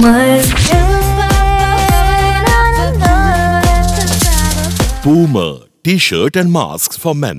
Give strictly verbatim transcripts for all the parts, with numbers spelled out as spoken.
Boomer T-shirt and masks for men.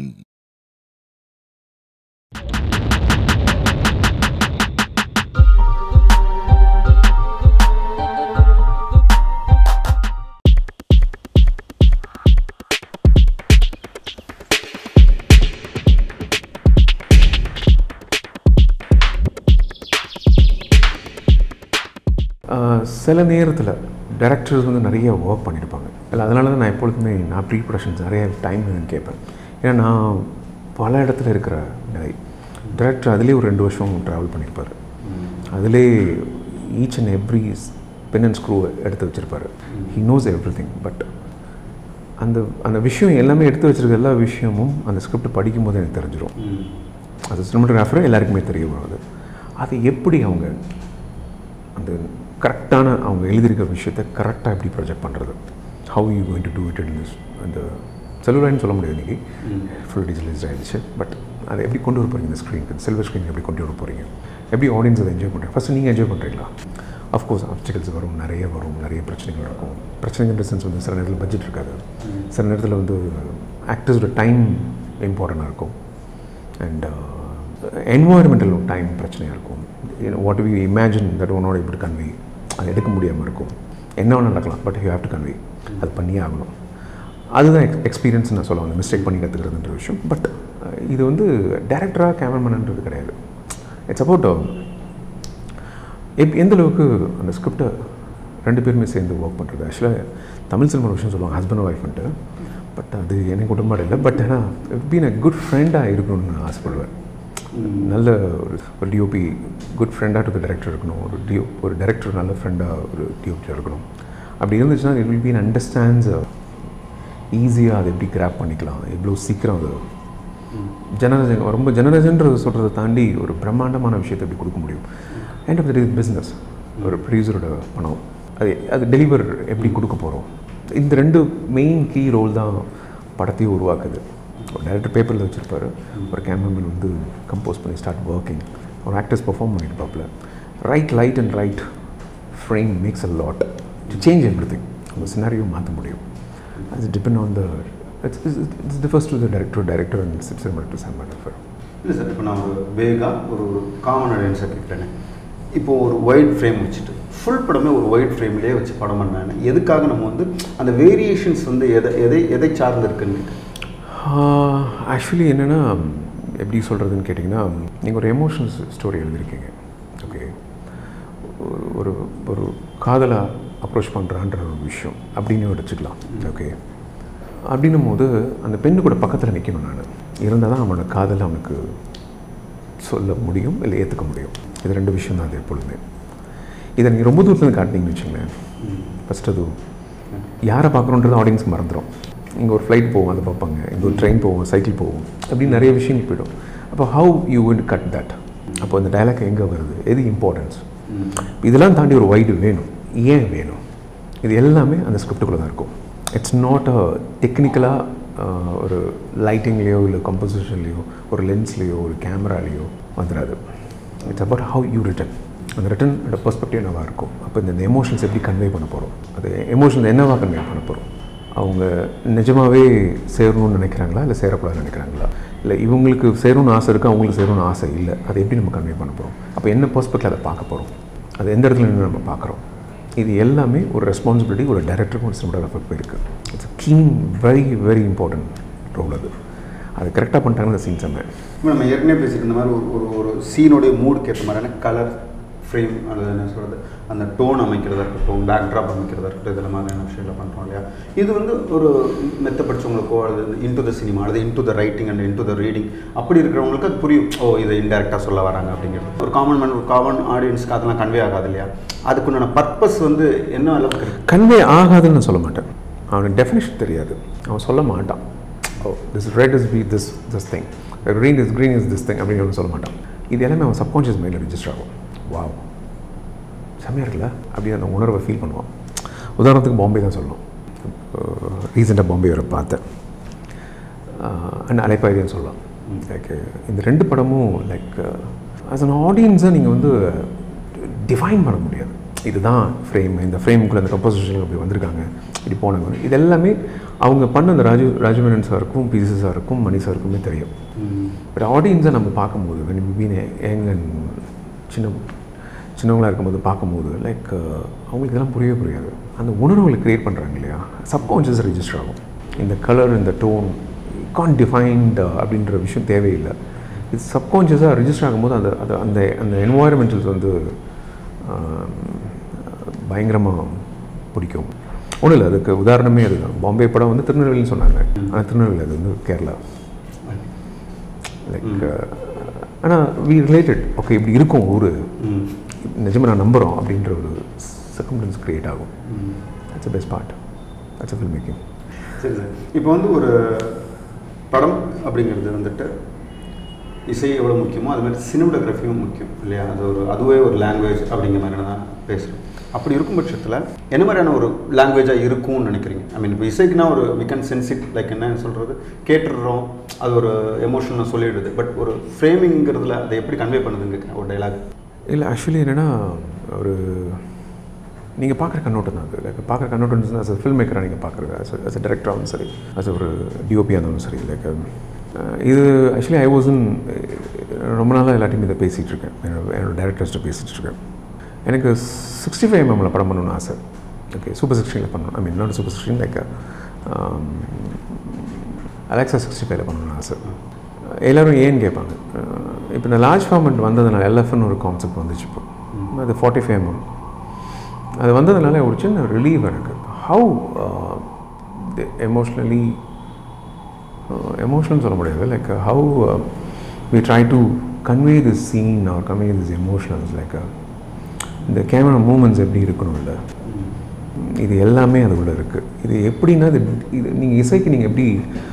சில நேரத்தில் directors வந்து நிறைய ஒர்க் பண்ணியிருப்பாங்க. இல்லை அதனால தான் நான் எப்பொழுதுமே நான் ப்ரீ ப்ரொடக்ஷன்ஸ் நிறைய டைம் கேட்பேன். ஏன்னா நான் பல இடத்துல இருக்கிற நிலை டைரக்டர் அதிலே ஒரு ரெண்டு வருஷம் ட்ராவல் பண்ணியிருப்பார். அதிலே each and every pin and screw எடுத்து வச்சுருப்பார். He knows everything. But அந்த அந்த விஷயம் எல்லாமே எடுத்து வச்சுருக்க எல்லா விஷயமும் அந்த ஸ்கிரிப்ட் படிக்கும்போது எனக்கு தெரிஞ்சிடும். அது சினிமாட்டோகிராஃபர் எல்லாருக்குமே தெரிய வரும். அது எப்படி அவங்க அந்த கரெக்டான அவங்க எழுதியிருக்க விஷயத்தை கரெக்டாக எப்படி ப்ரொஜெக்ட் பண்ணுறது, how you going to do it in this. அந்த செல்லுலாயின்னு சொல்ல முடியாது இன்றைக்கி, ஃபுல் டிஜிட்டலைஸ்ட் ஆகிடுச்சு. பட் அதை எப்படி கொண்டு வர போகிறீங்க இந்த ஸ்க்ரீனுக்கு, சில்வர் ஸ்க்ரீன் எப்படி கொண்டு வர போகிறீங்க, எப்படி ஆடியன்ஸ் அதை என்ஜாய் பண்ணுறீங்க. ஃபஸ்ட்டு நீங்கள் என்ஜாய் பண்ணுறீங்களா? அஃப்கோர்ஸ் ஆப்ஸ்டிகல்ஸ் வரும், நிறைய வரும், நிறைய பிரச்சனைகள் இருக்கும். பிரச்சனைகள் சென்ஸ் வந்து சில நேரத்தில் பட்ஜெட் இருக்காது, சில நேரத்தில் வந்து ஆக்டர்ஸோட டைம் இம்பார்ட்டண்ட்டாக இருக்கும், அண்ட் என்வாயர்மெண்டல் டைம் பிரச்சனையாக இருக்கும். வாட் வி இமேஜின் தட் ஒன்னோட இப்படி கன்வே அது எடுக்க முடியாமல் இருக்கும். என்ன வேணால் நடக்கலாம், but you have to convey, அது பண்ணியே ஆகணும். அதுதான் எக்ஸ் எக்ஸ்பீரியன்ஸ் நான் சொல்லுவேன், அந்த மிஸ்டேக் பண்ணி கற்றுக்கிறதுன்ற விஷயம். பட் இது வந்து டேரக்டராக கேமராமேன்ன்றது கிடையாது. இட்ஸ் அபவுட் எப் எந்த அளவுக்கு அந்த ஸ்கிரிப்டை ரெண்டு பேருமே சேர்ந்து ஒர்க் பண்ணுறது. ஆக்சுவலாக தமிழ் சினிமா விஷயம் சொல்லுவாங்க ஹஸ்பண்ட் ஒய்ஃப்ன்ட்டு, பட் அது எனக்கு உடன்பாடு இல்லை. பட் ஏன்னா பீன் அ குட் ஃப்ரெண்டாக இருக்கணும்னு நான் ஆசைப்படுவேன். நல்ல ஒரு ஒரு டிஓபி குட் ஃப்ரெண்டாக டு த டைரக்டர் இருக்கணும், ஒரு டிஓ ஒரு டைரக்டர் நல்ல ஃப்ரெண்டாக ஒரு டிஓபியாக இருக்கணும். அப்படி இருந்துச்சுன்னா இட் வில் பி அண்டர்ஸ்டாண்ட்ஸ் ஈஸியாக அதை எப்படி கிராப் பண்ணிக்கலாம், எவ்வளோ சீக்கிரம் அது ஜெனரேஷன் ரொம்ப ஜெனரேஷன்றது சொல்கிறத தாண்டி ஒரு பிரம்மாண்டமான விஷயத்தை எப்படி கொடுக்க முடியும். And of the day business, ஒரு ப்ரொடியூசரோட பணம் அது அது டெலிவர் எப்படி கொடுக்க போகிறோம். இந்த ரெண்டு மெயின் கீ ரோல் தான் படத்தையும் உருவாக்குது. ஒரு டேரக்டர் பேப்பரில் வச்சுருப்பார், ஒரு கேமராமேன் வந்து கம்போஸ் பண்ணி ஸ்டார்ட் ஒர்க்கிங், ஒரு ஆக்டர்ஸ் பெர்ஃபார்ம் பண்ணியிருப்பாப்பில். Right light and right frame makes a lot to change everything. அந்த சினாரியோ மாற்ற முடியும். அது depend on the it's it's differs to the director director and cinematographer cinematographer. இல்லை sir, இப்போ நான் ஒரு வேகாக ஒரு ஒரு காமன் ஆடியன்ஸாக கேட்குறேன். இப்போது ஒரு ஒயிட் ஃப்ரேம் வச்சுட்டு ஃபுல் படமே ஒரு ஒயிட் ஃப்ரேம்லேயே வச்சு படம் பண்ணானே எதுக்காக நம்ம வந்து அந்த வேரியேஷன்ஸ் வந்து எதை எதை எதை சார்ந்து இருக்குன்னு? ஆக்சுவலி என்னென்னா எப்படி சொல்கிறதுன்னு கேட்டிங்கன்னா, நீங்கள் ஒரு எமோஷனல் ஸ்டோரி எழுதியிருக்கீங்க. ஓகே, ஒரு ஒரு காதலை அப்ரோச் பண்ணுறான்ற ஒரு விஷயம் அப்படின்னு வச்சுக்கலாம். ஓகே, அப்படின்னும் போது அந்த பெண்ணு கூட பக்கத்தில் நிற்கணும். நான் இருந்தால் தான் அவனோட காதலை அவனுக்கு சொல்ல முடியும், இல்லை ஏற்றுக்க முடியும். இது ரெண்டு விஷயம் தான் அது எப்பொழுதுமே. இதை நீங்கள் ரொம்ப தூரத்தில் காட்டினீங்கன்னு வச்சுங்களேன், ஃபஸ்ட் அது யாரை பார்க்குறோன்றது ஆடியன்ஸ்க்கு மறந்துடும். இங்கே ஒரு ஃப்ளைட் போவோம், அதை பார்ப்பாங்க, இங்கே ஒரு ட்ரெயின் போவோம், சைக்கிள் போவோம், அப்படின்னு நிறைய விஷயங்கள் போய்டும். அப்போ how you will cut that? அப்போ அந்த டைலாக் எங்கே வருது, எது இம்பார்ட்டன்ஸ், இதெல்லாம் தாண்டி ஒரு வைடு வேணும். ஏன் வேணும்? இது எல்லாமே அந்த ஸ்கிரிப்டுக்குள்ளே தான் இருக்கும். இட்ஸ் நாட் அ டெக்னிக்கலாக ஒரு லைட்டிங்லேயோ இல்லை கம்போசிஷன்லேயோ ஒரு லென்ஸ்லேயோ ஒரு கேமராலேயோ வந்துடாது. It's about how you written. அந்த ரிட்டனோட பெர்ஸ்பெக்டிவ் என்னவாக இருக்கும். அப்போ இந்த எமோஷன்ஸ் எப்படி கன்வே பண்ண போகிறோம், அது எமோஷன்ஸ் என்னவாக கன்வே பண்ண போகிறோம். அவங்க நிஜமாகவே சேரணும்னு நினைக்கிறாங்களா, இல்லை சேரக்கூடாதுன்னு நினைக்கிறாங்களா, இல்லை இவங்களுக்கு சேரணும்னு ஆசை இருக்குது, அவங்களுக்கு சேரணும்னு ஆசை இல்லை, அதை எப்படி நம்ம கன்வே பண்ண போகிறோம். அப்போ என்ன பெர்ஸ்பெக்டில் அதை பார்க்க போகிறோம், அது எந்த இடத்துல நின்று நம்ம பார்க்குறோம். இது எல்லாமே ஒரு ரெஸ்பான்சிபிலிட்டி ஒரு டைரக்டருக்கும் ஒரு சினிமாட்டோகிராஃபருக்கு போயிருக்கு. It's a keen very very important role. அது அது கரெக்டாக பண்ணிட்டாங்கன்னா அந்த சீன் செம்ம. இப்போ நம்ம ஏற்கனவே பேசிட்டு இந்த மாதிரி ஒரு ஒரு சீனோடைய மூடுக்கு ஏற்ற மாதிரியான கலர் ஃப்ரேம் அல்லது என்ன சொல்கிறது அந்த டோன் அமைக்கிறதா இருக்கட்டும், பேக்ட்ராப் அமைக்கிறதா இருக்கட்டும், இதில் மாதிரியான விஷயங்களை பண்ணுறோம் இல்லையா. இது வந்து ஒரு மெத்த படித்தவங்களுக்கோ அல்லது இன்டு த சினிமா அல்லது into the writing and into the reading அப்படி இருக்கிறவங்களுக்கு அது புரியும். ஓ, இதை இன்டெரக்டாக சொல்ல வராங்க அப்படிங்கிறது. ஒரு காமன் மேன் ஒரு காமன் ஆடியன்ஸ்க்கு அதெல்லாம் கன்வே ஆகாது இல்லையா. அதுக்குண்டான பர்பஸ் வந்து என்ன அளவுக்கு கன்வே ஆகாதுன்னு நான் சொல்ல மாட்டேன். அவனுக்கு டெஃபினேஷன் தெரியாது, அவன் சொல்ல மாட்டான். Oh, this red is be this this thing, green is green is this thing அப்படின்னு சொல்ல மாட்டான். இது எல்லாமே அவன் சப்கான்ஷியஸ் மைண்டில் ரிஜிஸ்டர் ஆகும். வாவ், செம்மையாக இருக்குல்ல அப்படி அந்த உணர்வை ஃபீல் பண்ணுவான். உதாரணத்துக்கு பாம்பே தான் சொல்லணும். ரீசெண்டாக பாம்பே வர பார்த்தேன், அண்ட் அலைப்பாயுதேன்னு சொல்லலாம். லைக் இந்த ரெண்டு படமும் லைக் ஆஸ் அன் ஆடியன்ஸை நீங்கள் வந்து டிஃபைன் பண்ண முடியாது. இதுதான் ஃப்ரேம், இந்த ஃப்ரேமுக்குள்ளே அந்த கம்போசிஷன் அப்படி வந்திருக்காங்க, இப்படி போனாங்க. இது எல்லாமே அவங்க பண்ண அந்த ராஜு ராஜமேனன் சாருக்கும் பிசி சாருக்கும் மணி சாருக்குமே தெரியும். பட் ஆடியன்ஸை நம்ம பார்க்கும்போது வென் எங்க சின்ன சின்னவங்களாக இருக்கும்போது பார்க்கும்போது லைக் அவங்களுக்கு இதெல்லாம் புரியவே புரியாது. அந்த உணர்வுகளை க்ரியேட் பண்ணுறாங்க இல்லையா, சப்கான்ஷியஸ் ரெஜிஸ்டர் ஆகும். இந்த கலர், இந்த டோன் கான் டிஃபைன்ட் அப்படின்ற விஷயம் தேவையில்லை. இது சப்கான்ஷியஸாக ரெஜிஸ்டர் ஆகும்போது அந்த அது அந்த அந்த என்வாயர்மெண்டல்ஸ் வந்து பயங்கரமாக பிடிக்கும். ஒன்றும் இல்லை, அதுக்கு உதாரணமே அதுதான். பாம்பே படம் வந்து திருநெல்வேலின்னு சொன்னாங்க, ஆனால் திருநெல்வேலி அது வந்து கேரளா. லைக் ஆனால் வி ரிலேட்டட், ஓகே இப்படி இருக்கும் ஊர், நிஜமாக நான் நம்புகிறோம் அப்படின்ற ஒரு சர்க்கம்டன்ஸ் க்ரியேட் ஆகும். That's a best part, that's a film making. சரி சார், இப்போ வந்து ஒரு படம் அப்படிங்கிறது வந்துட்டு இசை எவ்வளோ முக்கியமோ அது மாதிரி சினிமோட்டோகிராஃபியும் முக்கியம் இல்லையா? அது ஒரு அதுவே ஒரு லாங்குவேஜ் அப்படிங்கிற மாதிரி தான் பேசுகிறோம். அப்படி இருக்கும் பட்சத்தில் என்ன மாதிரியான ஒரு லாங்குவேஜாக இருக்கும்னு நினைக்கிறீங்க? ஐ மீன் இப்போ இசைக்குன்னா ஒரு we can sense it, like என்ன சொல்கிறது, கேட்டுடுறோம், அது ஒரு எமோஷனல் சொல்லிடுது. பட் ஒரு ஃப்ரேமிங்கிறதுல அதை எப்படி கன்வே பண்ணுதுங்க ஒரு டைலாக்? இல்லை ஆக்சுவலி என்னென்னா, ஒரு நீங்கள் பார்க்குற கண்ணோட்டம் தான் அது. லைக் பார்க்குற கண்ணோட்டம் அஸ் அ ஃபில்ம் மேக்கராக நீங்கள் பார்க்குறது, அஸ் அஸ் அ டேரக்டராகவும் சரி, அஸ் ஒரு டிஓபியாக இருந்தாலும் சரி. லைக் இது ஆக்சுவலி ஐ வாசன் ரொம்ப நாளாக எல்லாத்தையும் இதை பேசிகிட்டு இருக்கேன், என்னோட என்னோடய டேரக்டர்ஸ்ட்டு பேசிகிட்டு இருக்கேன். எனக்கு சிக்ஸ்டி ஃபைவ் எம்எம்மில் படம் பண்ணணும்னு ஆசை. ஓகே, சூப்பர் சிக்ஸ்டீனில் பண்ணணும். I mean not super sixteen, like Alexa sixty ஃபைவ்ல பண்ணணும்னு ஆசை. எல்லோரும் ஏன்னு கேட்பாங்க. இப்போ இந்த லார்ஜ் ஃபார்மெட் வந்ததுனால எல்எஃப்னு ஒரு கான்செப்ட் வந்துச்சு. இப்போ அது ஃபார்ட்டி ஃபைவ் எம்எம் அது வந்ததுனால ஒரு சின்ன ரிலீவ் எனக்கு. ஹவு எமோஷ்னலி எமோஷனல்னு சொல்ல முடியாது, like how we try to convey this scene or convey this emotionals. Like இந்த கேமரா மூமெண்ட்ஸ் எப்படி இருக்கணும் இல்லை, இது எல்லாமே அதுக்குள்ளே இருக்குது. இது எப்படின்னா இது இது நீங்கள் இசைக்கு நீங்கள் எப்படி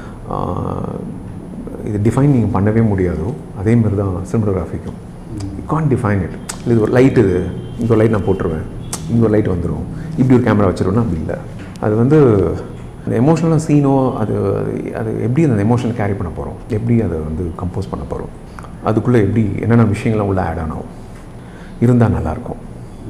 இது டிஃபைன் நீங்கள் பண்ணவே முடியாதோ அதேமாதிரி தான் சினிமோட்டோகிராஃபிக்கும். You can define it. இல்லை இது ஒரு லைட், இது இந்த ஒரு லைட் நான் போட்டுருவேன், இங்கே ஒரு லைட் வந்துடும், இப்படி ஒரு கேமரா வச்சுருவோன்னா அப்படி இல்லை. அது வந்து அந்த எமோஷனலாக சீனோ அது அது எப்படி அந்த எமோஷனை கேரி பண்ண போகிறோம், எப்படி அதை வந்து கம்போஸ் பண்ண போகிறோம், அதுக்குள்ளே எப்படி என்னென்ன விஷயங்கள்லாம் உள்ள ஆட் ஆனோம் இருந்தால் நல்லாயிருக்கும்.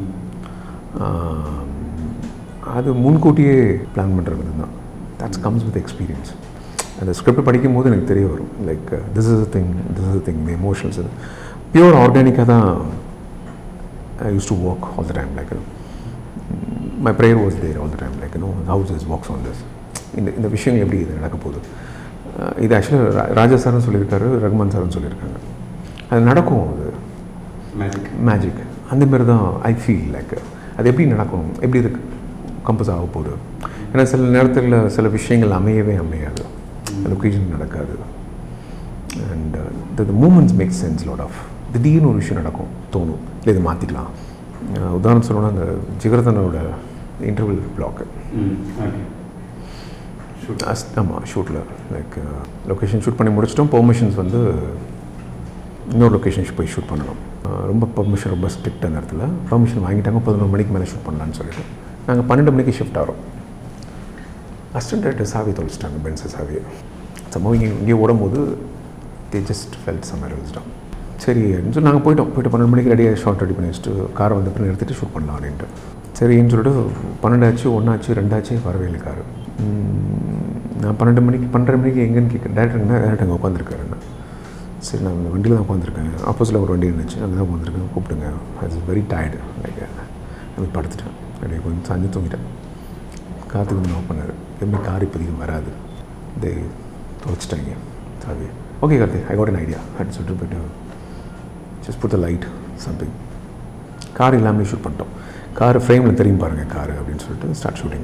அது முன்கூட்டியே பிளான் பண்ணுறது தான். That's comes with experience. அந்த ஸ்கிரிப்ட் படிக்கும் போது எனக்கு தெரிய வரும், like this is a thing, this is a thing, இந்த எமோஷன்ஸ் அது பியூர் ஆர்கானிக்காக தான் I use to work all the time. Like my prayer was there all the time, like no house is works on this. இந்த இந்த விஷயங்கள் எப்படி இது நடக்க போகுது, இது ஆக்சுவலாக ராஜா சார்னு சொல்லியிருக்காரு, ரகுமான் சார்னு சொல்லியிருக்காங்க. அது நடக்கும், அது மேஜிக் மேஜிக் அந்தமாரி தான் ஐ ஃபீல். லைக் அது எப்படி நடக்கணும், எப்படி இது கம்போஸ் ஆக போகுது. ஏன்னா சில நேரத்தில் சில விஷயங்கள் அமையவே அமையாது, அந்த ஒகேஷன் நடக்காது. And the moments make sense lot of. திடீர்னு ஒரு விஷயம் நடக்கும், தோணும் இல்லை இது மாற்றிக்கலாம். உதாரணம் சொல்லணும்னா அந்த ஜிகர்தனோட இன்டர்வல் பிளாக்கு, ஆமாம் ஷூட்டில் லைக் லொக்கேஷன் ஷூட் பண்ணி முடிச்சிட்டோம். பெர்மிஷன்ஸ் வந்து இன்னொரு லொக்கேஷன் போய் ஷூட் பண்ணணும். ரொம்ப பெர்மிஷன் ரொம்ப ஸ்ட்ரிக்ட் அந்த இடத்துல. பெர்மிஷன் வாங்கிட்டாங்க, பதினொரு மணிக்கு மேலே ஷூட் பண்ணலான்னு சொல்லிட்டு நாங்கள் பன்னெண்டு மணிக்கு ஷிஃப்ட் ஆகிறோம். அசிஸ்டன்ட் டைரக்டர் சாவி தொலைச்சிட்டாங்க, பென்ஸ் சாவியை. சம்பவம் இங்கே இங்கே ஓடும்போது தே ஜஸ்ட் ஃபெல்ட் சம்மர் எல்ஸ்டாம். சரி சொல்லி நாங்கள் போயிட்டோம். போய்ட்டு பன்னெண்டு மணிக்கு ரெடியாக ஷார்ட் ரெடி பண்ணி வச்சுட்டு காரை வந்து பிறகு எடுத்துகிட்டு ஷூட் பண்ணலாம் அப்படின்ட்டு. சரின்னு சொல்லிட்டு பன்னெண்டாச்சு, ஒன்றாச்சு, ரெண்டாச்சு, வரவே இல்லை காரு. நான் பன்னெண்டு மணிக்கு பன்னெண்டு மணிக்கு எங்கேன்னு கேட்குறேன். டேரக்டருங்கன்னா டேரக்டர் அங்கே உட்காந்துருக்காருண்ணா. சரி நான் அந்த வண்டியில் தான் உட்காந்துருக்கேன், ஆப்போசிட்டில் ஒரு வண்டி இருந்துச்சு, அங்கே தான் உட்காந்துருக்கேன், கூப்பிட்டுங்க. அது இஸ் வெரி டயர்டு, லைக் அப்படி படுத்துட்டேன். அப்படியே கொஞ்சம் சாஞ்சு தூங்கிட்டேன். காற்றுக்கு வந்து நோட் பண்ணார், எப்படி கார் இப்போதைக்கு வராது, இதை துவச்சிட்டாங்க சாவி. Okay Karthik, I got an idea அப்படின்னு சொல்லிட்டு போய்ட்டு just put the light something. Car இல்லாமல் ஷூட் பண்ணிட்டோம். கார் ஃப்ரேமில் தெரியும் பாருங்கள் கார் அப்படின்னு சொல்லிட்டு ஸ்டார்ட் ஷூட்டிங்.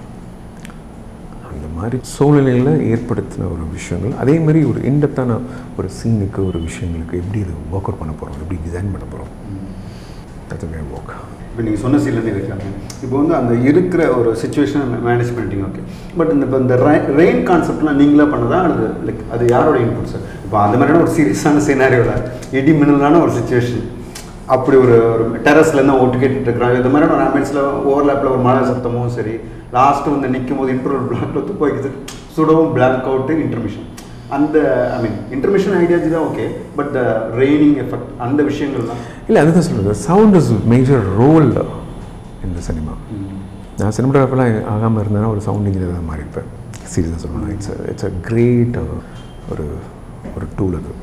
அந்த மாதிரி சூழ்நிலையில் ஏற்படுத்தின ஒரு விஷயங்கள், அதே மாதிரி ஒரு இன்டெப்த்தான ஒரு சீனுக்கு ஒரு விஷயங்களுக்கு எப்படி இது ஒர்க் அவுட் பண்ண போகிறோம், எப்படி டிசைன் பண்ண போகிறோம், தட்ஸ் வே ஒர்க். இப்போ நீங்கள் சொன்ன சீன்லேருந்து இருக்காங்க. இப்போ வந்து அந்த இருக்கிற ஒரு சுச்சுவேஷனை மேனேஜ் பண்ணிட்டீங்க, ஓகே. பட் இந்த இப்போ இந்த ரெயின் கான்செப்ட்லாம் நீங்களாக பண்ணதா, அது லைக் அது யாரோட இன்புட் சார்? இப்போ அந்த மாதிரியான ஒரு சீரியஸான சீனாரியோவில் இடி மின்னலான ஒரு சுச்சுவேஷன், அப்படி ஒரு ஒரு டெரஸ்லேருந்து ஓட்டு கேட்டுட்டு இருக்கிறாங்க, இந்த மாதிரியான ஒரு ஆம்பியன்ஸில் ஓவர்லேப்பில் ஒரு மழை சத்தமும் சரி, லாஸ்ட்டு வந்து நிற்கும் போது இன்டர்வல் பிளாக்ல துப்பாக்கி சுடவும் பிளாக் அவுட்டு இன்டர்மிஷன், அந்த ஐ மீன் இன்டர்மிஷன் ஐடியாஜி தான் ஓகே. பட் ரெய்னிங் எஃபெக்ட் அந்த விஷயங்கள்லாம் இல்லை, அதுதான் சொல்கிறது. சவுண்ட் இஸ் மேஜர் ரோல் இந்த சினிமா. நான் சினிமாட்டோகிராஃபர்லாம் ஆகாமல் இருந்தேன்னா ஒரு சவுண்ட் இன்ஜினியர் தான் மாறி இருப்பேன். சீரியஸாக சொல்லணும். இட்ஸ் இட்ஸ் அ கிரேட் ஒரு ஒரு டூல் அது.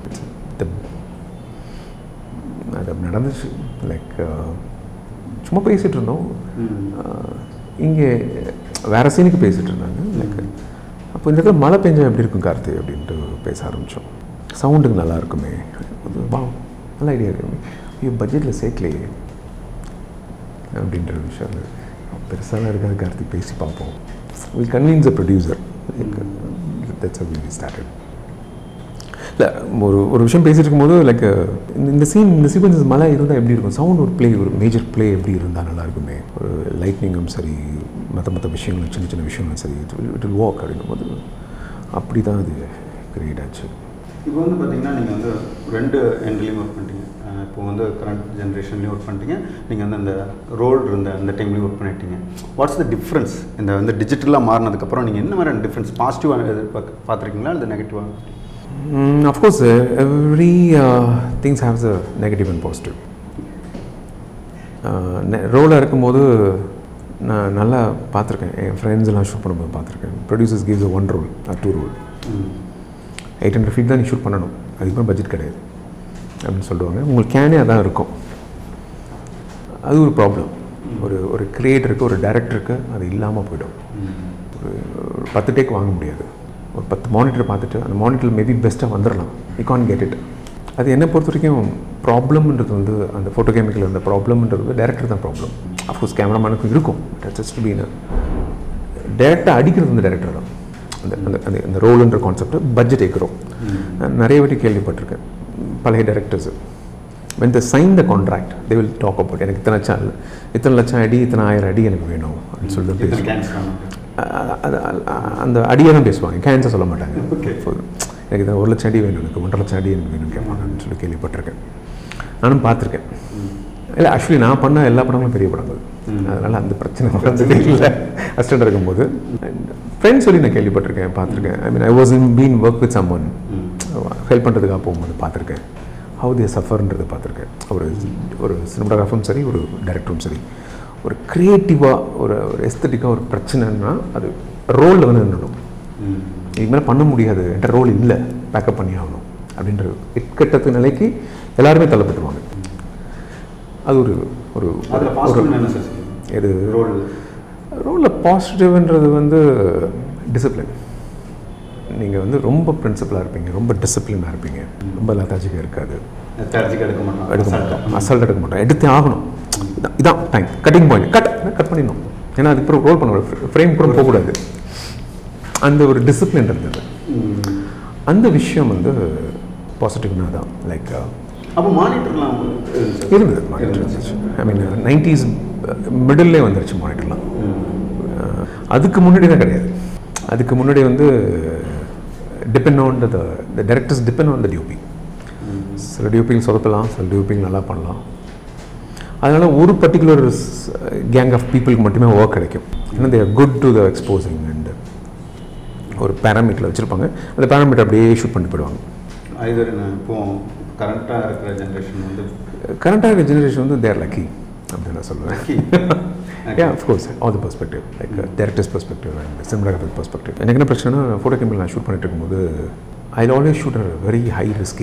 அது நடந்துச்சு. லைக் சும்மா பேசிகிட்டு இருந்தோம். இங்கே வேறு சீனுக்கு பேசிகிட்டு இருந்தாங்க. லைக் அப்போ இந்த இடத்துல மழை பெஞ்சா எப்படி இருக்கும் கார்த்தி அப்படின்ட்டு பேச ஆரம்பித்தோம். சவுண்டுக்கு நல்லா இருக்குமே, வா நல்ல ஐடியா இருக்குமே, ஐயோ பட்ஜெட்டில் சேர்க்கலையே அப்படின்ற விஷயம். பெருசாலாம் இருக்காது கார்த்தி, பேசி பார்ப்போம். Will convince a producer. That's how we started. இல்லை ஒரு ஒரு விஷயம் பேசிகிட்டு இருக்கும்போது லைக் இந்த சீன் இந்த சீக்வன்சஸ் மழை இருந்தால் எப்படி இருக்கும், சவுண்ட் ஒரு ப்ளே ஒரு மேஜர் ப்ளே எப்படி இருந்தால் நல்லாயிருக்குமே, ஒரு லைட்னிங்கும் சரி மற்ற மற்ற விஷயங்களும் சின்ன சின்ன விஷயங்களும் சரி it will it will work அப்படின்னும் போது அப்படி தான் அது கிரியேட் ஆச்சு. இப்போ வந்து பார்த்தீங்கன்னா நீங்கள் வந்து ரெண்டு எண்ட்லேயும் ஒர்க் பண்ணிட்டீங்க. இப்போ வந்து கரண்ட் ஜென்ரேஷன்லேயும் ஒர்க் பண்ணிட்டீங்க, நீங்கள் வந்து அந்த ரோல் இருந்த அந்த டைம்லேயும் ஒர்க் பண்ணிட்டீங்க. வாட்ஸ் த டிஃப்ரென்ஸ் இந்த வந்து டிஜிட்டலாக மாறினதுக்கப்புறம் நீங்கள் என்ன மாதிரியான டிஃப்ரென்ஸ் பாசிட்டிவாக எதிர்பார்க்க பார்த்துருக்கீங்களா இல்லை நெகட்டிவாக? Mm, of course, uh, every uh, things has a negative and positive. ரோலாக இருக்கும்போது நான் நல்லா பார்த்துருக்கேன், என் ஃப்ரெண்ட்ஸ் எல்லாம் ஷூட் பண்ணும்போது பார்த்துருக்கேன். Producers gives a one role or two role. Eight hundred feet தான் நீ ஷூட் பண்ணணும், அதுக்கப்புறம் பட்ஜெட் கிடையாது அப்படின்னு சொல்லுவாங்க. உங்களுக்கு கேனே அதான் இருக்கும். அது ஒரு ப்ராப்ளம். ஒரு ஒரு கிரியேட்டருக்கு ஒரு டைரக்டருக்கு அது இல்லாமல் போய்டும். ஒரு பத்து டேக் வாங்க முடியாது. ஒரு பத்து மானிட்டர் பார்த்துட்டு அந்த மானிட்டர் மேபி பெஸ்ட்டாக வந்துடலாம், யூ கான் கெட் இட். அது என்னை பொறுத்த வரைக்கும் ப்ராப்ளம்ன்றது வந்து அந்த ஃபோட்டோ கெமிக்கல் இருந்த ப்ராப்ளம்ன்றது வந்து டேரக்டர் தான் ப்ராப்ளம். அஃப்கோர்ஸ் கேமராமேனுக்கும் இருக்கும், ஜஸ்ட் டு பி டேரக்டாக அடிக்கிறது வந்து டேரக்டர் தான். அந்த அந்த அந்த அந்த ரோலுன்ற கான்செப்ட் பட்ஜெட் ஏற்கிறோம். நான் நிறைய வாட்டி கேள்விப்பட்டிருக்கேன் பழைய directors when they sign the contract they will talk about எனக்கு இத்தனை லட்சம் இத்தனை லட்சம் அடி இத்தனை ஆயிரம் அடி எனக்கு வேணும் அப்படின்னு சொல்லிட்டு பேசுவாங்க. அந்த அடியை தான் பேசுவாங்க, கேன்சர் சொல்ல மாட்டாங்க. எனக்கு இதை ஒரு லட்சம் அடி வேணும், எனக்கு ஒன்றரை லட்சம் அடி எனக்கு வேணும் கேட்பாங்கன்னு சொல்லி கேள்விப்பட்டிருக்கேன். நானும் பார்த்துருக்கேன். இல்லை ஆக்சுவலி நான் பண்ண எல்லா படங்களும் பெரிய படங்கள், அதனால் அந்த பிரச்சனை வந்ததே இல்லை அசிஸ்டண்ட் இருக்கும்போது. அண்ட் ஃப்ரெண்ட்ஸ் சொல்லி நான் கேள்விப்பட்டிருக்கேன், பார்த்துருக்கேன். I mean I was in been work with someone, help பண்ணுறதுக்காக போகும்போது பார்த்துருக்கேன். ஹவு தே சஃபர்ன்றது பார்த்துருக்கேன். ஒரு ஒரு சினிமாட்டோகிராஃபரும் சரி ஒரு டைரக்டரும் சரி ஒரு க்ரியேட்டிவாக ஒரு ஒரு எஸ்தட்டிக்காக ஒரு பிரச்சனைன்னா அது ரோலில் வந்து நின்றுடும். இதுக்கு மேலே பண்ண முடியாது, என்கிட்ட ரோல் இல்லை, பேக்கப் பண்ணி ஆகணும் அப்படின்ற இக்கட்டத்து நிலைக்கு எல்லாருமே தள்ளப்பட்டுருவாங்க. அது ஒரு ஒரு இது ரோலில் பாசிட்டிவ்ன்றது வந்து டிசிப்ளின். நீங்கள் வந்து ரொம்ப பிரின்சிபலாக இருப்பீங்க, ரொம்ப டிசிப்ளினாக இருப்பீங்க, ரொம்ப லத்தாஜிக்காக இருக்காது, எடுக்க மாட்டோம், அசால்ட் எடுக்க மாட்டோம், எடுத்தே ஆகணும். இதான் time, cutting point, cut cut பண்ணிடணும். ஏன்னா அதுக்கப்புறம் ரோல் பண்ண ஃப்ரேம் கூட போகக்கூடாது. அந்த ஒரு டிசிப்ளின் இருந்தது. அந்த விஷயம் வந்து பாசிட்டிவ்னா தான். லைக் அப்போ மானிட்டர்லாம் இருந்தது. மானிட்டர் இருந்துச்சு. ஐ மீன் நைன்டிஸ் மிடில்லே வந்துருச்சு மானிட்டர்லாம். அதுக்கு முன்னாடி தான் கிடையாது. அதுக்கு முன்னாடி வந்து depend on the the directors depend on the DOP. சில டியூபிங் சொதப்பலாம், சில டியூபிங் நல்லா பண்ணலாம். அதனால் ஒரு பர்டிகுலர் கேங் ஆஃப் பீப்புளுக்கு மட்டுமே ஒர்க் கிடைக்கும். ஏன்னா they are good to the exposing and ஒரு பேராமீட்டர் வச்சுருப்பாங்க. அந்த பேராமீட்டர் அப்படியே ஷூட் பண்ணிட்டு போயிடுவாங்க. இது இப்போ கரண்ட்டாக இருக்கிற ஜென்ரேஷன் வந்து கரண்ட்டாக இருக்கிற ஜென்ரேஷன் வந்து தேர் லக்கி அப்படின்னு நான் சொல்லுவேன். Yeah, of course, all the perspective, like uh, director's perspective and cinematographer's perspective. எனக்கு என்ன பிரச்சனைனா ஃபோட்டோ கேமில் நான் ஷூட் பண்ணிட்டு இருக்கும்போது I always shoot a very high risky.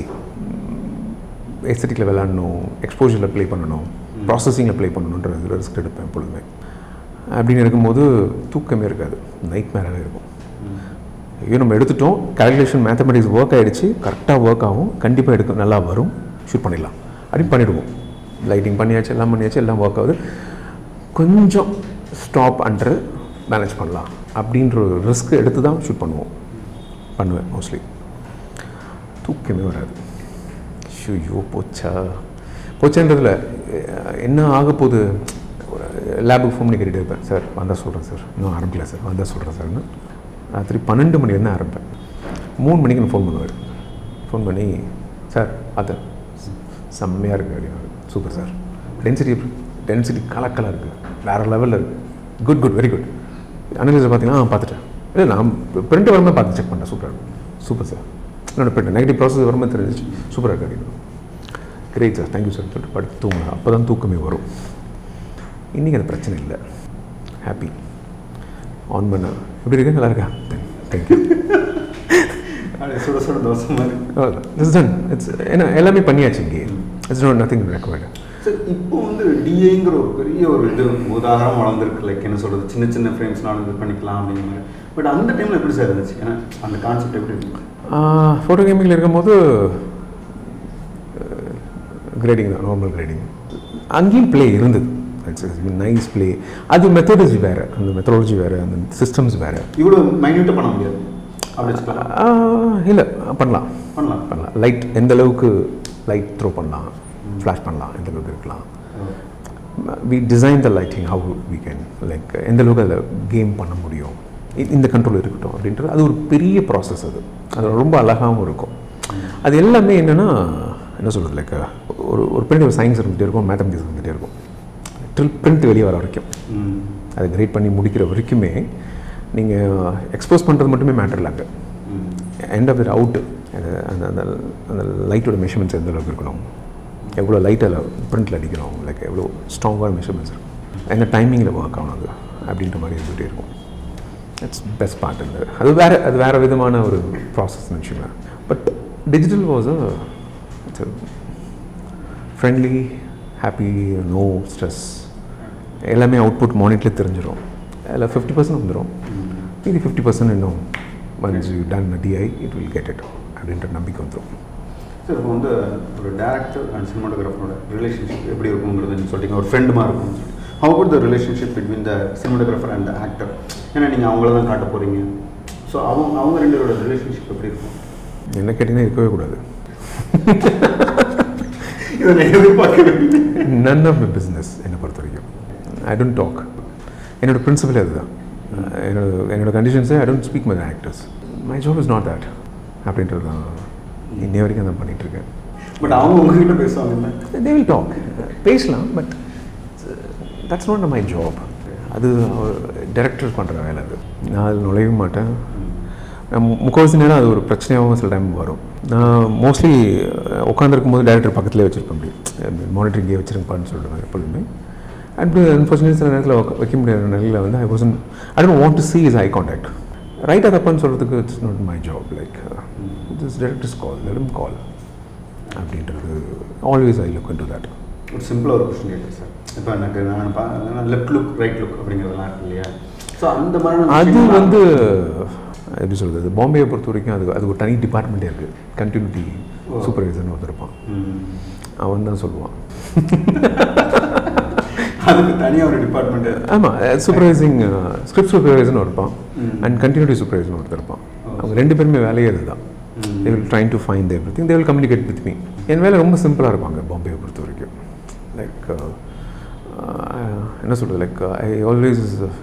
எஸ்தட்டிக்கில் விளாடணும், எக்ஸ்போஜரில் ப்ளே பண்ணணும், ப்ராசஸிங்கில் ப்ளே பண்ணணுன்ற இதில் ரிஸ்க் எடுப்பேன் எப்பொழுதுமே. அப்படின்னு இருக்கும்போது தூக்கமே இருக்காது, நைட் மேராகவே இருக்கும். ஐயோ நம்ம எடுத்துட்டோம், கால்குலேஷன் மேத்தமெட்டிக்ஸ் ஒர்க் ஆகிடுச்சு, கரெக்டாக ஒர்க் ஆகும், கண்டிப்பாக எடுக்க நல்லா வரும், ஷூட் பண்ணிடலாம் அப்படின்னு பண்ணிவிடுவோம். லைட்டிங் பண்ணியாச்சு, எல்லாம் பண்ணியாச்சு, எல்லாம் ஒர்க் ஆகுது, கொஞ்சம் ஸ்டாப் அண்டர் மேனேஜ் பண்ணலாம் அப்படின்ற ஒரு ரிஸ்க் எடுத்து தான் ஷூட் பண்ணுவோம் பண்ணுவேன் மோஸ்ட்லி. தூக்கமே வராது. ஐயோ போச்சா போச்சான்றதில் என்ன ஆக போகுது. லேபுக்கு ஃபோன் பண்ணி கேட்டுகிட்டே இருப்பேன், சார் வந்தால் சொல்கிறேன் சார், இன்னும் ஆரம்பிக்கல சார், வந்தால் சொல்கிறேன் சார்னு. ராத்திரி பன்னெண்டு மணி தான் ஆரம்பிப்பேன். மூணு மணிக்கு நான் ஃபோன் பண்ணுவார். ஃபோன் பண்ணி சார் அது செம்மையாக இருக்குது அப்படின்னு. சூப்பர் சார், டென்சிட்டி டென்சிட்டி கலக்கலாக இருக்குது, வேறு லெவலில் இருக்குது, good good very good. Analyser பார்த்தீங்கன்னா பார்த்துட்டேன், இல்லை நான் பிரிண்ட் வரும்போது பார்த்து செக் பண்ணேன், சூப்பராக இருக்கும், சூப்பர் சார், என்னோட பிரிண்ட் நெகட்டிவ் ப்ராசஸ் வரும்போது தெரிஞ்சிச்சு, சூப்பராக இருக்குது, கிரேட் சார், தேங்க்யூ சார் சொல்லிட்டு படுத்து தூங்கலாம். அப்போ தான் தூக்கமே வரும். இன்றைக்கி அது பிரச்சனை இல்லை. ஹாப்பி ஆன் பண்ண எப்படி இருக்கா, நல்லா இருக்கா, தேங்க்யூ. சுட சுட தோசை மாதிரி இட்ஸ் டன். இட்ஸ் ஏன்னா எல்லாமே பண்ணியாச்சு இங்கே. It's not nothing recommend. Sir இப்போ வந்து டிஏங்கிற ஒரு பெரிய ஒரு இது உதாரணம் வளர்ந்துருக்கு. லைக் என்ன சொல்கிறது, சின்ன சின்ன ஃப்ரேம்ஸ்னாலும் இது பண்ணிக்கலாம் அப்படிங்கிற மாதிரி. பட் அந்த டைமில் எப்படி சார் இருந்துச்சு? ஏன்னா அந்த கான்செப்ட் எப்படி இருந்துச்சு? ஃபோட்டோ கேமிங்கில் இருக்கும்போது கிரேடிங் தான், நார்மல் கிரேடிங். அங்கேயும் ப்ளே இருந்தது. It's nice play. அது மெத்தடாலஜி வேறு, அந்த மெத்தடாலஜி வேறு, அந்த சிஸ்டம்ஸ் வேறு. இவ்வளோ மைன்யூட்டாக பண்ண முடியாது இல்லை, பண்ணலாம் பண்ணலாம் பண்ணலாம். லைட் எந்த அளவுக்கு லைட் த்ரோ பண்ணலாம், ஃப்ளாஷ் பண்ணலாம், எந்த அளவுக்கு இருக்கலாம். We design the lighting how we can, like எந்த அளவுக்கு அதில் கேம் பண்ண முடியும், இந்த கண்ட்ரோல் இருக்கட்டும் அப்படின்றது. அது ஒரு பெரிய ப்ராசஸ். அது அது ரொம்ப அழகாகவும் இருக்கும். அது எல்லாமே என்னென்னா என்ன சொல்கிறது, லைக் ஒரு ஒரு பிரிண்ட் ஒரு சயின்ஸ் இருந்துகிட்டே இருக்கும், மேத்தமெட்டிக்ஸ் இருந்துகிட்டே இருக்கும். ட்ரில் பிரிண்ட் வெளியே வர வரைக்கும், அதை கிரேட் பண்ணி முடிக்கிற வரைக்குமே நீங்கள் எக்ஸ்போஸ் பண்ணுறது மட்டுமே மேட்டர் இல்லை. அங்கே எண்ட் ஆஃப் இட் அவுட்டு அந்த அந்த அந்த லைட்டோட மெஷர்மெண்ட்ஸ் எந்த அளவுக்கு இருக்கணும், எவ்வளோ லைட்டில் பிரிண்டில் அடிக்கணும், லைக் எவ்வளோ ஸ்ட்ராங்கான மெஷர்மெண்ட்ஸ் இருக்கும், என்ன டைமிங்கில் ஒர்க் ஆகணும் அது அப்படின்ற மாதிரி இருந்துகிட்டே இருக்கும். It's best part. இந்த அது வேறு அது வேறு விதமான ஒரு ப்ராசஸ்ன்னு வச்சுக்கலாம். But digital was a it's friendly, happy, no stress. எல்லாமே அவுட்புட் மானிட்டரில் தெரிஞ்சிடும். அதில் ஃபிஃப்டி பர்சன்ட் வந்துடும், இது ஃபிஃப்டி பர்சன்ட் இன்னும் once you done DI it will get it அப்படின்ற நம்பிக்கை வந்துடும். சார் இப்போ வந்து ஒரு டேரக்டர் அண்ட் சினிமாட்டோகிராஃபரோட ரிலேஷன்ஷிப் எப்படி இருக்குங்கிறது நீங்கள் சொல்லிட்டீங்க, ஒரு ஃப்ரெண்டு மாதிரி இருக்கும்னு சொல்லிட்டு. How about the relationship between the cinematographer and the actor? ஏன்னா நீங்கள் அவங்கள தான் காட்ட போகிறீங்க. ஸோ அவங்க அவங்க ரெண்டு பேரோட ரிலேஷன்ஷிப் எப்படி இருக்கும்? என்ன கேட்டிங்கன்னா இருக்கவே கூடாது. இதை நான் எதிர்பார்க்குறேன். நன் ஆஃப் மை பிஸ்னஸ் என்னை பொறுத்த வரைக்கும். I don't talk. என்னோடய பிரின்சிபல் அதுதான். என்னோட என்னோட கண்டிஷன்ஸே I don't speak my actors. My job is not that அப்படின்றது தான் இன்னை வரைக்கும் நான் பண்ணிகிட்ருக்கேன். பட் அவங்க உங்ககிட்ட பேசுவாங்க, தே வில் டாக், பேசலாம். But that's not my job. அது டைரக்டர் பண்ணுற வேலை. அது நான் அதில் நுழைய மாட்டேன். முக்கால்வாசி நேரம் அது ஒரு பிரச்சனையாகவும் சில டைம் வரும். நான் மோஸ்ட்லி உட்காந்துருக்கும் போது டைரக்டர் பக்கத்துலேயே வச்சுருப்பேன். அப்படி மானிட்டரிங்கே வச்சுருப்பான்னு சொல்லுவேன் எப்பொழுதுமே. அப்படி அன்ஃபார்ச்சுனேட்லி சில நேரத்தில் வைக்க முடியாத நிலையில் வந்து I was in I don't want to see is I contact. ரைட்டாக தப்பான்னு சொல்கிறதுக்கு it's not my job. Like it is directors call, let him call அப்படின்றது. Always I look into that. ஒரு சிம்பிளாக ஒரு கொஸ்டின் கேட்குறேன் சார். இப்போ எனக்கு நான் லெஃப்ட் லுக் ரைட் லுக் அப்படிங்கிறதெல்லாம் இருக்கு இல்லையா? ஸோ அந்த மாதிரி அது வந்து எப்படி சொல்கிறது, பாம்பேயை பொறுத்த வரைக்கும் அது அது ஒரு தனி டிபார்ட்மெண்ட்டே இருக்குது. கண்டினியூட்டி சூப்பர்வைசர்னு ஒருத்தர் இருப்பான், அவன் தான் சொல்லுவான். அதுக்கு தனியாக ஒரு டிபார்ட்மெண்ட்டு. ஆமாம், சூப்பர்வைசிங் ஸ்கிரிப்ட் சூப்பர்வைசர்னு இருப்பான் அண்ட் கண்டினியூட்டி சூப்பர்வைசர்னு ஒருத்தர் இருப்பான். அவங்க ரெண்டு பேருமே வேலையே இதுதான். They will trying to find everything, they will communicate with me. என் வேலை ரொம்ப சிம்பிளாக இருப்பாங்க பாம்பேயை பொறுத்த வரைக்கும். லைக் என்ன சொல்கிறது, லைக் ஐ ஆல்வேஸ்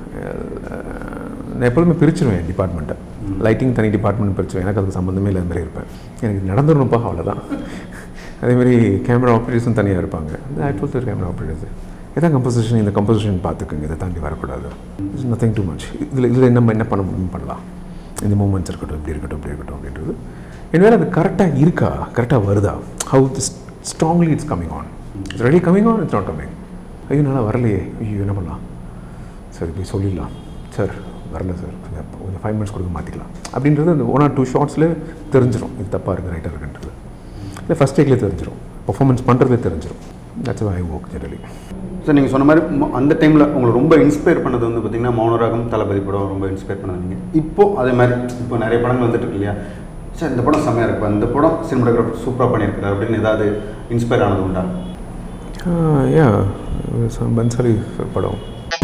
நான் எப்பொழுதுமே பிரிச்சிருவேன் என் டிபார்ட்மெண்ட்டை. லைட்டிங் தனி டிபார்ட்மெண்ட் பிரிச்சிருவேன், எனக்கு அதுக்கு சம்மந்தமே இல்லாத மாதிரி இருப்பேன். எனக்கு நடந்துடணும்ப்பா, அவ்வளோதான். அதேமாதிரி கேமரா ஆப்ரேட்டர்ஸும் தனியாக இருப்பாங்க. ஆக்சுவல் ஒரு கேமரா ஆப்ரேட்டர்ஸ் எதாவது கம்போசிஷன், இந்த கம்போசிஷன் பார்த்துக்குங்க, இதை தாண்டி வரக்கூடாது, இட்ஸ் நத்திங் டூ மச். இதில் இதில் நம்ம என்ன பண்ண முடியும் பண்ணலாம், இந்த மூமெண்ட்ஸ் இருக்கட்டும், இப்படி இருக்கட்டும், இப்படி இருக்கட்டும் அப்படின்றது. என் வேலை அது கரெக்டாக இருக்கா, கரெக்டாக வருதா, how this strongly it's coming on, it's ready coming on, it's not coming. ஐயோ நல்லா வரலையே, ஐயோ என்ன பண்ணலாம், சரி போய் சொல்லிடலாம், சார் வரல சார், கொஞ்சம் கொஞ்சம் ஃபைவ் மினிட்ஸ் கொடுக்க மாற்றிக்கலாம் அப்படின்றது அந்த ஒன் ஆர் டூ ஷார்ட்ஸில் தெரிஞ்சிடும் இது தப்பாக இருக்குது ரைட்டாக இருக்குன்றது. இல்லை ஃபஸ்ட் டேக்லேயே தெரிஞ்சிடும், பர்ஃபார்மன்ஸ் பண்ணுறதுலே தெரிஞ்சிடும். That's I work generally. Sir நீங்கள் சொன்ன மாதிரி அந்த டைமில் உங்களை ரொம்ப இன்ஸ்பயர் பண்ணது வந்து பார்த்திங்கன்னா மௌனராகம், தளபதி படம் ரொம்ப இன்ஸ்பயர் பண்ணது நீங்கள். இப்போது அதே மாதிரி இப்போ நிறைய படங்கள் வந்துட்டு இருக்கு இல்லையா, சார் இந்த படம் செம்மையாக இருக்கும், இந்த படம் சினிமாட்டோகிராஃபர் சூப்பராக பண்ணியிருக்காரு அப்படின்னு ஏதாவது இன்ஸ்பயர் ஆனது உண்டா? யா பன்சாலி படம்.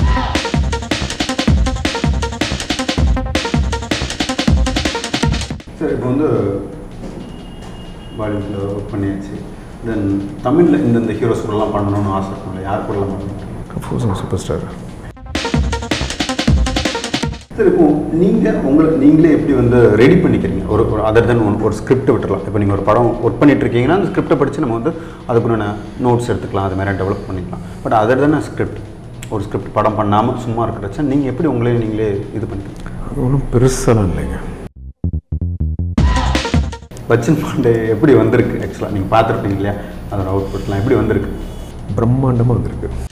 சார் இப்போ வந்து பாலிவுட்டில் ஒர்க் பண்ணியாச்சு, தென் தமிழில் இந்தந்த ஹீரோஸ் கூடலாம் பண்ணணும்னு ஆசை இருக்கும்ல, யார் கூடலாம் பண்ணணும்? Super star. சார் இப்போ நீங்கள் உங்களை நீங்களே எப்படி வந்து ரெடி பண்ணிக்கிறீங்க? ஒரு ஒரு அதர் தென் ஒன் ஒரு ஸ்கிரிப்டை விட்டுடலாம். இப்போ நீங்கள் ஒரு படம் ஒர்க் பண்ணிட்டு இருக்கீங்கன்னா அந்த ஸ்கிரிப்டை படித்து நம்ம வந்து அதுக்குன்னு நோட்ஸ் எடுத்துக்கலாம், அது மாதிரி டெவலப் பண்ணிக்கலாம். பட் அதர் தென் ஸ்கிரிப்ட், ஒரு ஸ்கிரிப்ட் படம் பண்ணாமல் சும்மா இருக்கிறச்சா நீங்கள் எப்படி உங்களே நீங்களே இது பண்ணிக்கிறீங்க? அது ஒன்றும் பெருசாலாம் இல்லைங்க. பச்சன் பாண்டே எப்படி வந்திருக்கு? ஆக்சுவலாக நீங்கள் பார்த்துருப்பீங்க இல்லையா, அதோட அவுட்புட்லாம் எப்படி வந்திருக்கு? பிரம்மாண்டமாக வந்திருக்கு.